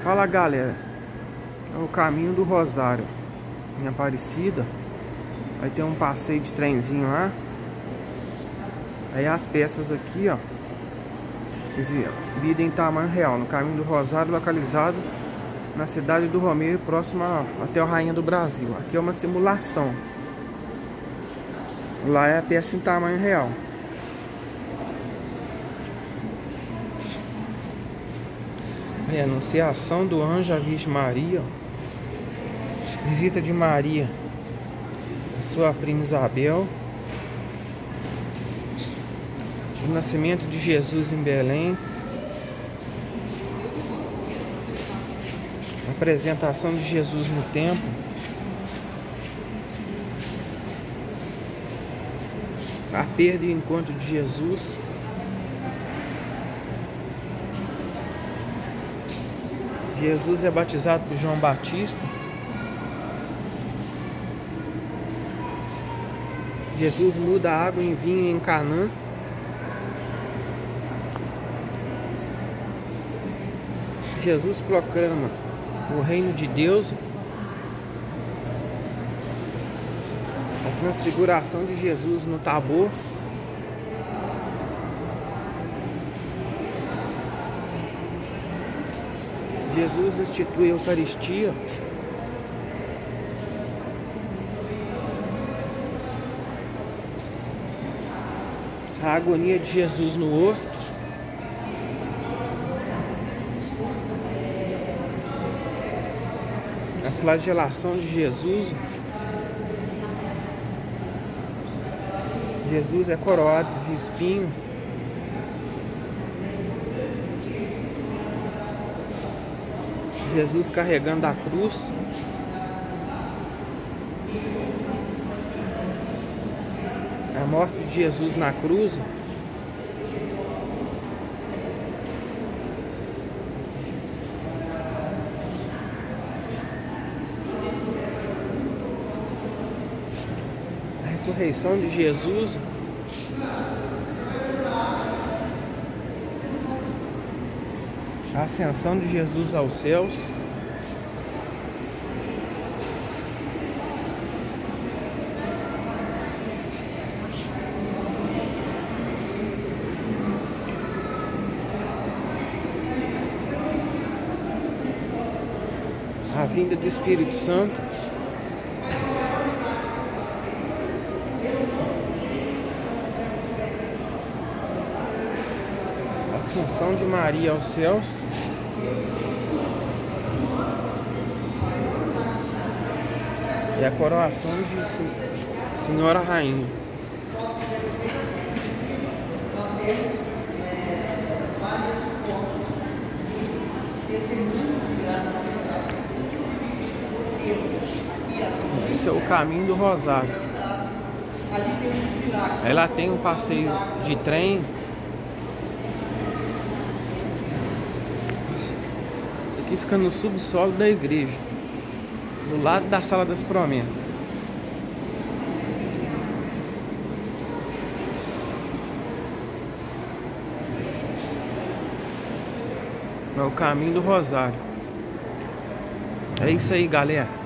Fala galera, é o caminho do Rosário em Aparecida. Vai ter um passeio de trenzinho lá. Aí as peças aqui, ó, exibida em tamanho real no caminho do Rosário, localizado na cidade do Romeiro, próxima até o Rainha do Brasil. Aqui é uma simulação. Lá é a peça em tamanho real. É a Anunciação do Anjo à Virgem Maria. Visita de Maria a sua prima Isabel. O nascimento de Jesus em Belém. A apresentação de Jesus no templo. A perda e o encontro de Jesus. Jesus é batizado por João Batista. Jesus muda a água em vinho em Canaã. Jesus proclama o reino de Deus. A transfiguração de Jesus no Tabor. Jesus institui a Eucaristia. A agonia de Jesus no horto. A flagelação de Jesus. Jesus é coroado de espinho. Jesus carregando a cruz. A morte de Jesus na cruz. A ressurreição de Jesus. A ascensão de Jesus aos céus. A vinda do Espírito Santo. A ascensão de Maria aos céus. E a coroação de Senhora Rainha. Esse é o caminho do Rosário. Aí lá tem um passeio de trem. Aqui fica no subsolo da igreja, do lado da Sala das Promessas. É o caminho do Rosário. É isso aí, galera.